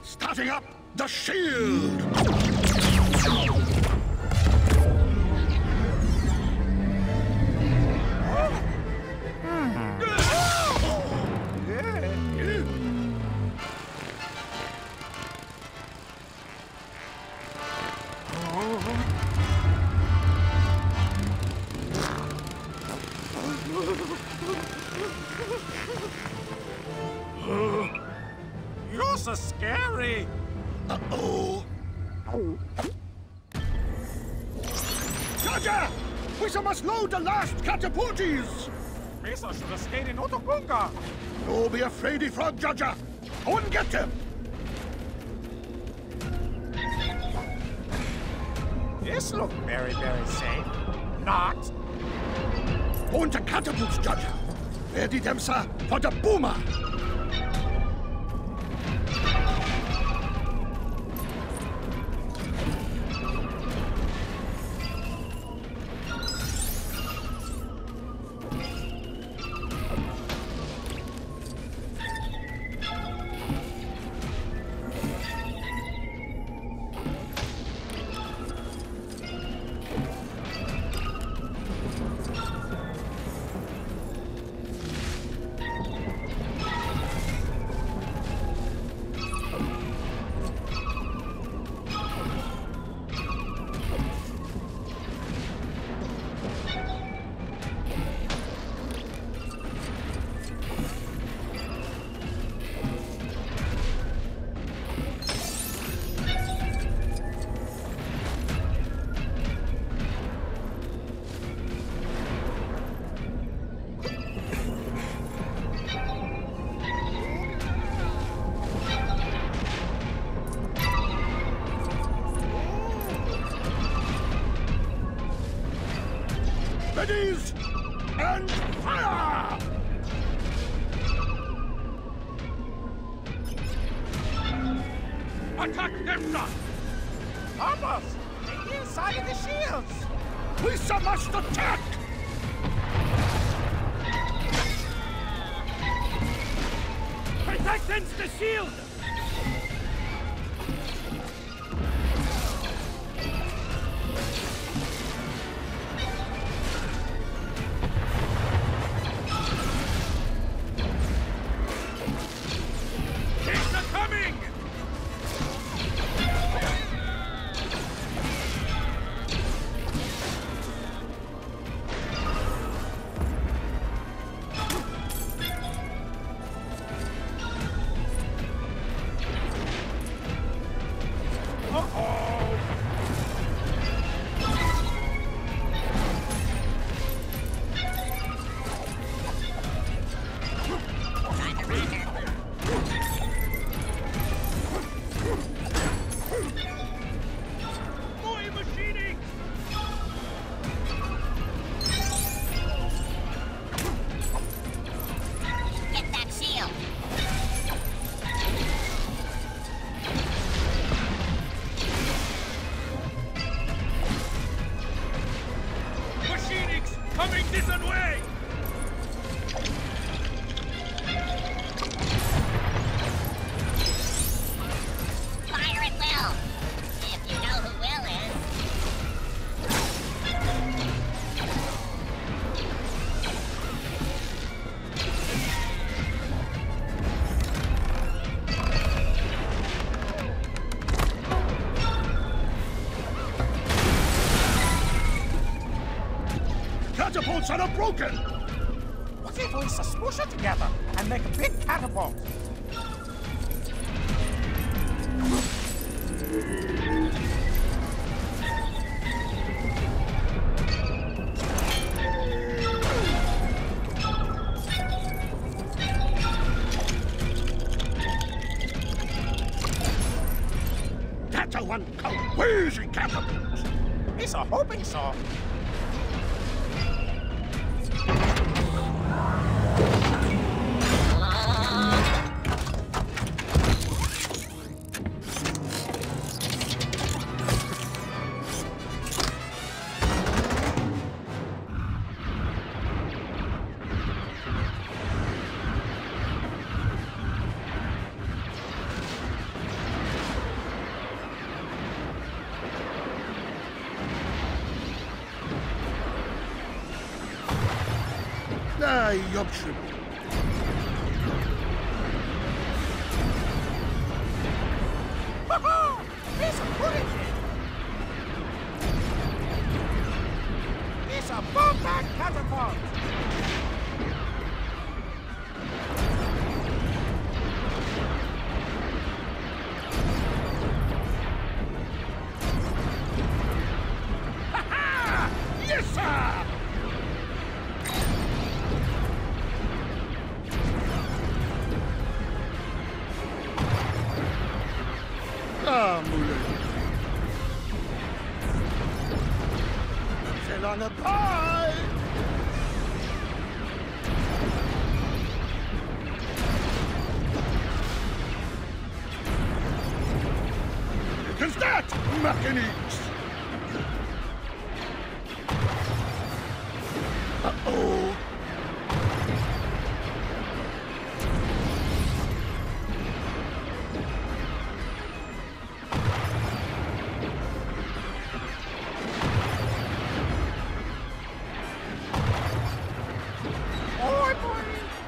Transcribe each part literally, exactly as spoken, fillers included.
Starting up the shield! You're so scary! Uh-oh! Jaja! We must load the last catapulties! Mesa should have stayed in Otokunga! Don't be afraid, Frog Jaja! Go and get him! This look very, very safe. Not. Go into catapults, Jaja! Ready them, sir, for the boomer! Readies and fire! Attack them, son! Almost! The inside of the shields! We must attack! Protect against the shield! Coming this way! Fire at will! If you know who Will is. Catapults are broken! What if we smoosh it together and make a big catapult? That's a one crazy catapult! He's a hoping so. Дай ёбшим. Ha-ha! He's a bullet! It's a bomb-back catapult! Ha-ha! Yes, sir! Ah, moulin. C'est lange Pie! Who's that, Mechanics? Uh-oh. Oh, boy!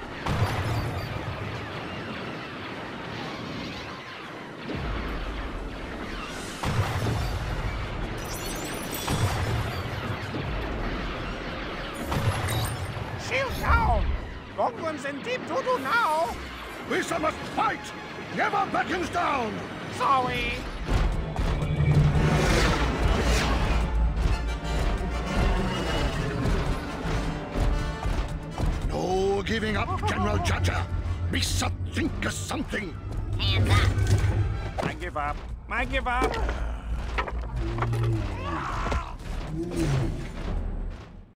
Shield down! Longwood's in deep doo-doo now! We must fight! Never backings down! Sorry! No giving up, General Jaja! We must think of something! Hands up. I give up. I give up.